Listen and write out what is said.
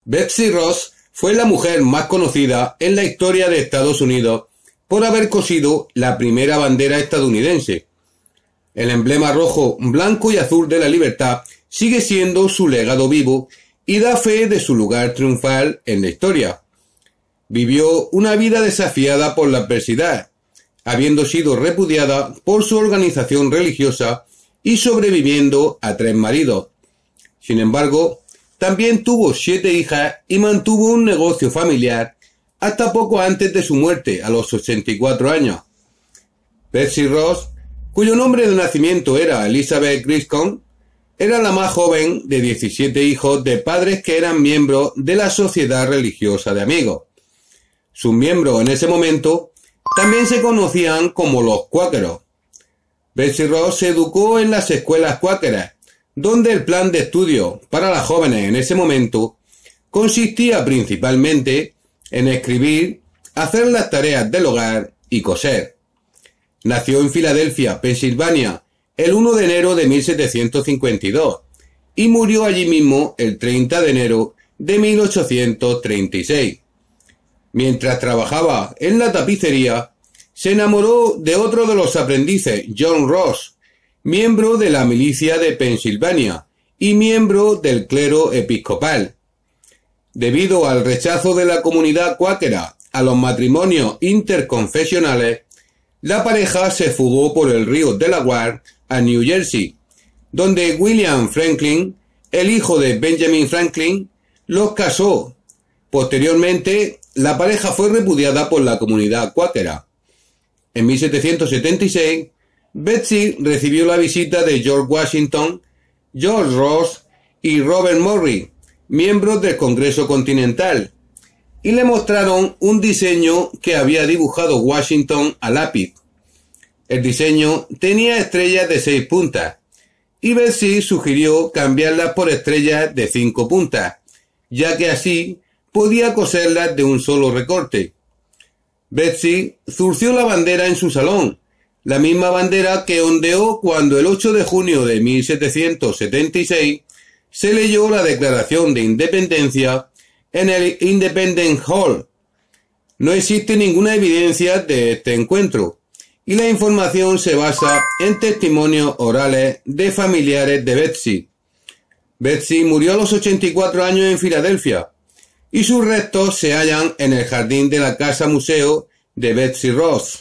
Betsy Ross fue la mujer más conocida en la historia de Estados Unidos por haber cosido la primera bandera estadounidense. El emblema rojo, blanco y azul de la libertad sigue siendo su legado vivo y da fe de su lugar triunfal en la historia. Vivió una vida desafiada por la adversidad, habiendo sido repudiada por su organización religiosa y sobreviviendo a 3 maridos. Sin embargo, también tuvo 7 hijas y mantuvo un negocio familiar hasta poco antes de su muerte, a los 84 años. Betsy Ross, cuyo nombre de nacimiento era Elizabeth Griscom, era la más joven de 17 hijos de padres que eran miembros de la Sociedad Religiosa de Amigos. Sus miembros en ese momento también se conocían como los cuáqueros. Betsy Ross se educó en las escuelas cuáqueras, donde el plan de estudio para las jóvenes en ese momento consistía principalmente en escribir, hacer las tareas del hogar y coser. Nació en Filadelfia, Pensilvania, el 1 de enero de 1752 y murió allí mismo el 30 de enero de 1836. Mientras trabajaba en la tapicería, se enamoró de otro de los aprendices, John Ross, miembro de la milicia de Pensilvania y miembro del clero episcopal. Debido al rechazo de la comunidad cuáquera a los matrimonios interconfesionales, la pareja se fugó por el río Delaware a New Jersey, donde William Franklin, el hijo de Benjamin Franklin, los casó. Posteriormente, la pareja fue repudiada por la comunidad cuáquera. En 1776, Betsy recibió la visita de George Washington, George Ross y Robert Morris, miembros del Congreso Continental, y le mostraron un diseño que había dibujado Washington a lápiz. El diseño tenía estrellas de 6 puntas, y Betsy sugirió cambiarlas por estrellas de 5 puntas, ya que así podía coserlas de un solo recorte. Betsy zurció la bandera en su salón, la misma bandera que ondeó cuando el 8 de junio de 1776 se leyó la Declaración de Independencia en el Independence Hall. No existe ninguna evidencia de este encuentro, y la información se basa en testimonios orales de familiares de Betsy. Betsy murió a los 84 años en Filadelfia, y sus restos se hallan en el jardín de la Casa Museo de Betsy Ross.